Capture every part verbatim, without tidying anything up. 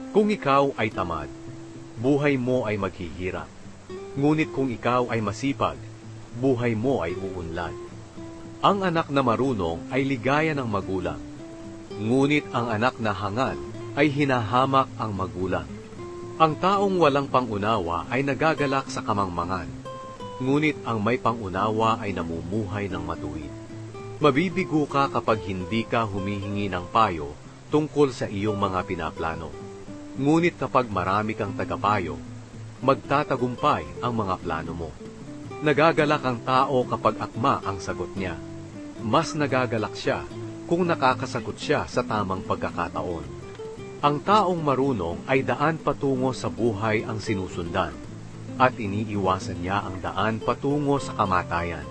Kung ikaw ay tamad, buhay mo ay maghihirap. Ngunit kung ikaw ay masipag, buhay mo ay uunlad. Ang anak na marunong ay ligaya ng magulang. Ngunit ang anak na hangal ay hinahamak ang magulang. Ang taong walang pangunawa ay nagagalak sa kamangmangan. Ngunit ang may pangunawa ay namumuhay ng matuwid. Mabibigo ka kapag hindi ka humihingi ng payo tungkol sa iyong mga pinaplano. Ngunit kapag marami kang tagapayo, magtatagumpay ang mga plano mo. Nagagalak ang tao kapag akma ang sagot niya. Mas nagagalak siya kung nakakasagot siya sa tamang pagkakataon. Ang taong marunong ay daan patungo sa buhay ang sinusundan, at iniiwasan niya ang daan patungo sa kamatayan.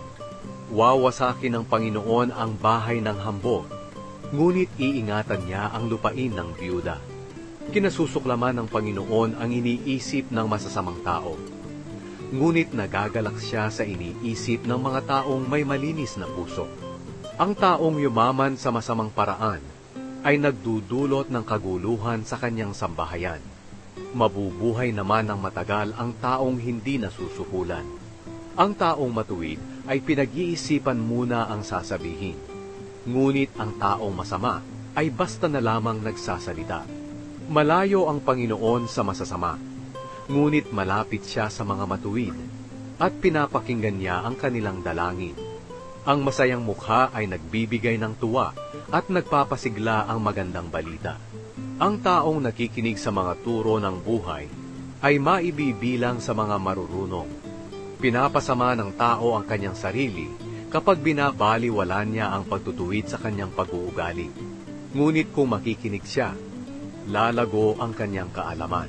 Wawasakin ng Panginoon ang bahay ng hambog, ngunit iingatan niya ang lupain ng biyuda. Kinasusuklaman ng Panginoon ang iniisip ng masasamang tao, ngunit nagagalak siya sa iniisip ng mga taong may malinis na puso. Ang taong yumaman sa masamang paraan ay nagdudulot ng kaguluhan sa kanyang sambahayan. Mabubuhay naman ng matagal ang taong hindi nasusukulan. Ang taong matuwid ay pinag-iisipan muna ang sasabihin, ngunit ang taong masama ay basta na lamang nagsasalita. Malayo ang Panginoon sa masasama, ngunit malapit siya sa mga matuwid, at pinapakinggan niya ang kanilang dalangin. Ang masayang mukha ay nagbibigay ng tuwa at nagpapasigla ang magandang balita. Ang taong nakikinig sa mga turo ng buhay ay maibibilang sa mga marurunong. Pinapasama ng tao ang kanyang sarili kapag binabaliwala niya ang pagtutuwid sa kanyang pag-uugali. Ngunit kung makikinig siya, lalago ang kanyang kaalaman.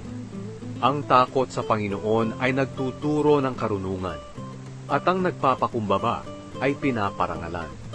Ang takot sa Panginoon ay nagtuturo ng karunungan, at ang nagpapakumbaba ay pinaparangalan.